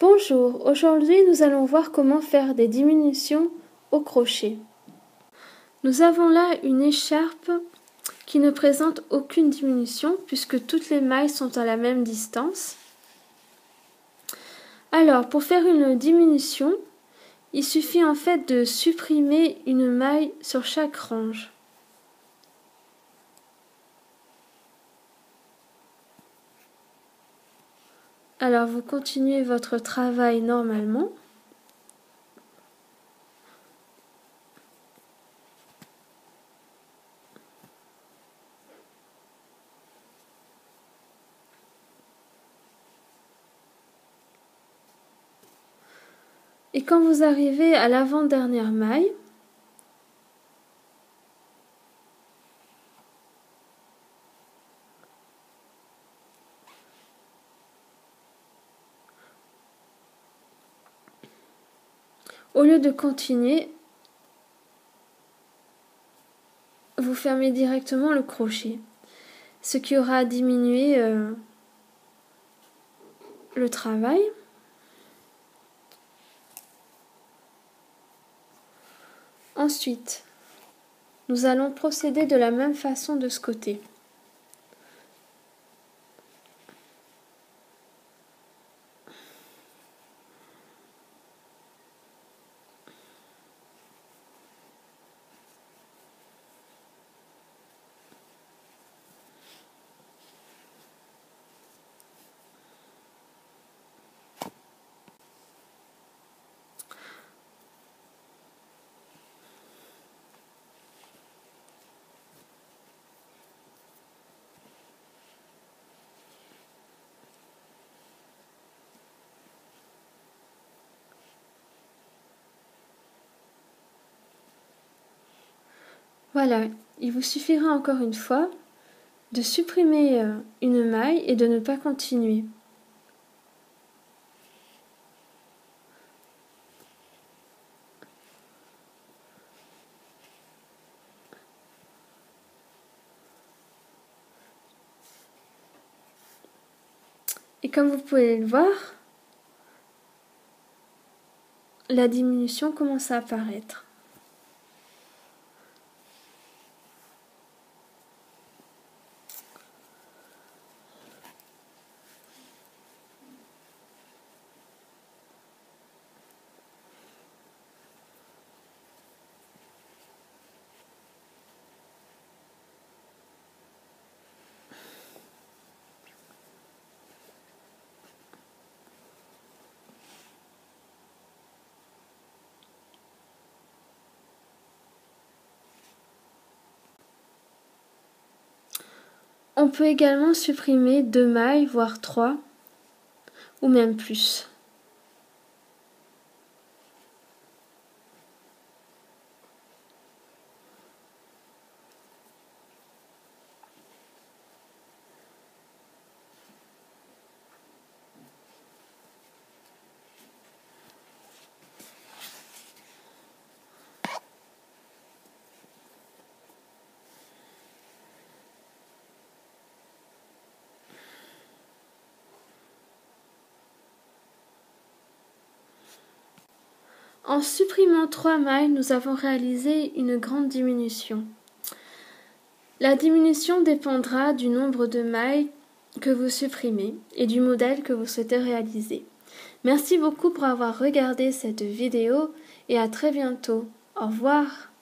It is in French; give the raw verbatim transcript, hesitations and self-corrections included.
Bonjour, aujourd'hui nous allons voir comment faire des diminutions au crochet. Nous avons là une écharpe qui ne présente aucune diminution puisque toutes les mailles sont à la même distance. Alors pour faire une diminution, il suffit en fait de supprimer une maille sur chaque range. Alors vous continuez votre travail normalement. Et quand vous arrivez à l'avant-dernière maille, au lieu de continuer, vous fermez directement le crochet, ce qui aura diminué euh, le travail. Ensuite, nous allons procéder de la même façon de ce côté. Voilà, il vous suffira encore une fois de supprimer une maille et de ne pas continuer. Et comme vous pouvez le voir, la diminution commence à apparaître. On peut également supprimer deux mailles, voire trois, ou même plus. En supprimant trois mailles, nous avons réalisé une grande diminution. La diminution dépendra du nombre de mailles que vous supprimez et du modèle que vous souhaitez réaliser. Merci beaucoup pour avoir regardé cette vidéo et à très bientôt. Au revoir.